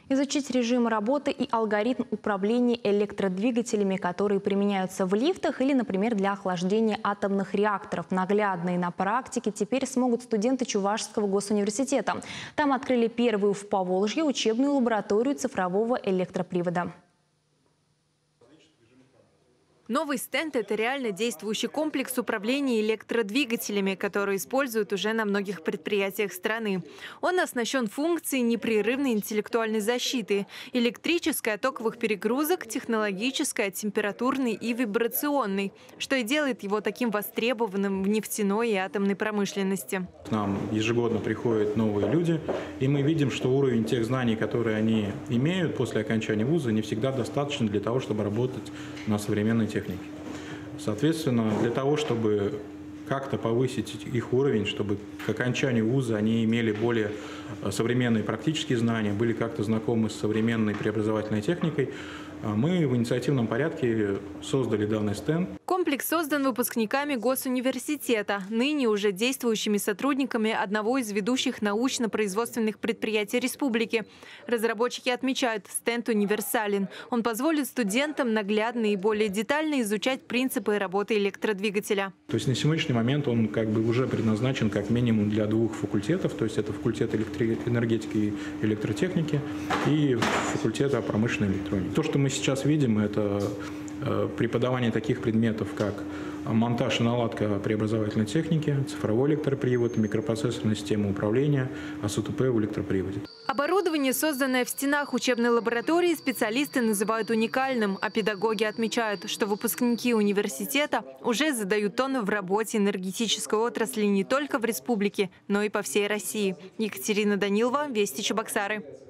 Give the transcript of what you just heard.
Изучить режим работы и алгоритм управления электродвигателями, которые применяются в лифтах или, например, для охлаждения атомных реакторов. Наглядно и на практике теперь смогут студенты Чувашского госуниверситета. Там открыли первую в Поволжье учебную лабораторию цифрового электропривода. Новый стенд – это реально действующий комплекс управления электродвигателями, который используют уже на многих предприятиях страны. Он оснащен функцией непрерывной интеллектуальной защиты, электрической от токовых перегрузок, технологической от температурной и вибрационной, что и делает его таким востребованным в нефтяной и атомной промышленности. К нам ежегодно приходят новые люди, и мы видим, что уровень тех знаний, которые они имеют после окончания вуза, не всегда достаточно для того, чтобы работать на современной технике. Соответственно, для того, чтобы как-то повысить их уровень, чтобы к окончанию вуза они имели более современные практические знания, были как-то знакомы с современной преобразовательной техникой, мы в инициативном порядке создали данный стенд. Комплекс создан выпускниками госуниверситета, ныне уже действующими сотрудниками одного из ведущих научно-производственных предприятий республики. Разработчики отмечают, стенд универсален. Он позволит студентам наглядно и более детально изучать принципы работы электродвигателя. То есть на сегодняшний момент он уже предназначен как минимум для двух факультетов, то есть это факультет энергетики и электротехники и факультет промышленной электроники. То, что мы сейчас видим, это преподавание таких предметов, как монтаж и наладка преобразовательной техники, цифровой электропривод, микропроцессорная система управления, АСУТП в электроприводе. Оборудование, созданное в стенах учебной лаборатории, специалисты называют уникальным, а педагоги отмечают, что выпускники университета уже задают тон в работе энергетической отрасли не только в республике, но и по всей России. Екатерина Данилова, Вести Чебоксары.